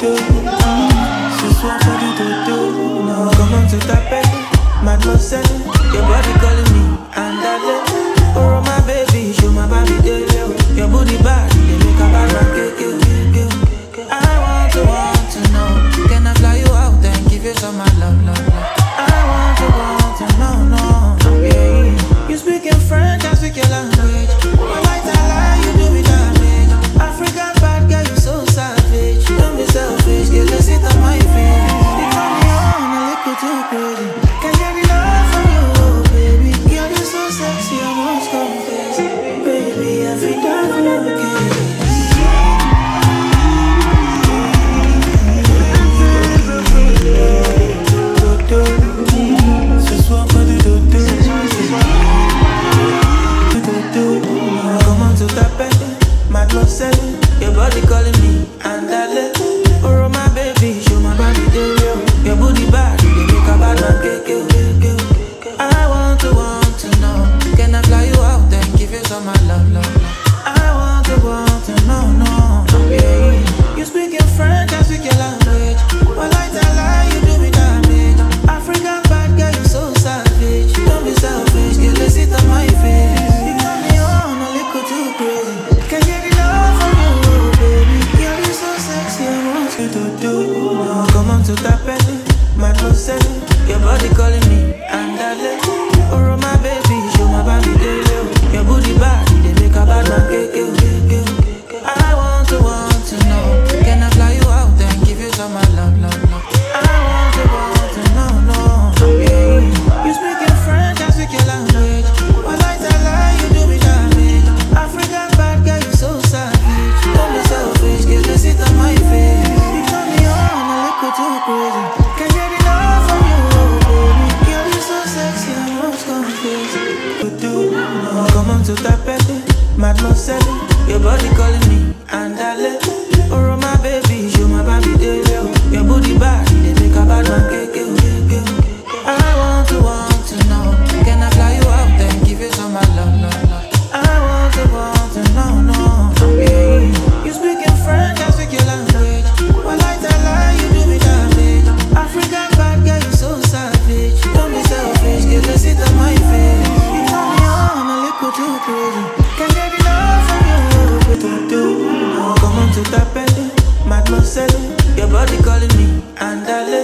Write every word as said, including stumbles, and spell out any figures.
Dodo. Ce soir pas du Dodo. Non, comment tu t'appelles, mademoiselle? Your body calling me, andale. Oh my baby, show my body day. Your booty body, they make a bad man kick. I want to, want to know, can I fly you out and give you some my love, love, love? I want to, want to know, no, yeah. You speak in French, I speak your language. But like I lie, you do me damage. African bad girl, you so savage. Don't be selfish, girl, let's sit on my face. You turn me on, a little too crazy. Can't get enough from you, baby. Girl, you're so sexy, I must confess. Baby, I feel down for you, okay. Ce soir pas de Dodo. Dodo. Comment tu t'appelles, mademoiselle? Your body calling me, andale. Oh my baby, show my body day. Your booty body, they make a bad man kick. I want to, want to know, can I fly you out and give you some my love, love, love? I want to, want to know, no, yeah. You speak in French, I speak your language. But like I lie, you do me damage. African bad girl, you so savage. Don't be selfish, girl, let's sit on my face. You turn me on, a little too crazy. Can't get enough from you, baby. Girl, you so sexy, I want you to do. Comment tu t'appelles, mademoiselle? Your body calling me, andale. Oh my baby, show my body day. Your booty body, they make a bad man kick. I want to, want to know, can I fly you out and give you some my love, love, love? I want to, want to know, no, yeah. You speak in French, I speak your language. But like I lie, you do me damage. African bad girl, you so savage. Don't be selfish, girl, let's sit on my face. You turn me on, a little too crazy. Can't get enough from you, baby. Girl, you so sexy, I must confess. Comment tu t'appelles, mademoiselle? Your body calling me, andale. Oh my baby, show my body day. Your booty body, they make a bad man kick. I want to, want to know, can I fly you out and give you some my love, love, love? I want to, want to know, no, yeah. You speak in French, I speak your language. But like I lie, you do me damage. African bad girl, you so savage. Don't be selfish, girl, let's sit on my face. You turn me on, a little too crazy. Can't get enough from you, Dodo. Comment tu t'appelles, mademoiselle? Your body calling me, andale.